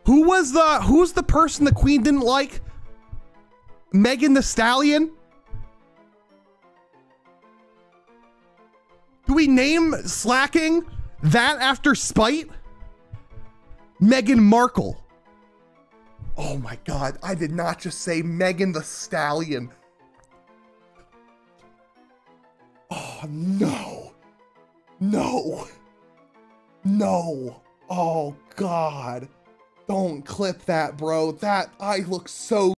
Who's the person the Queen didn't like? Megan the Stallion? Do we name slacking that after spite? Meghan Markle. Oh my God, I did not just say Megan the Stallion. Oh no. No. No. Oh God. Don't clip that, bro. I look so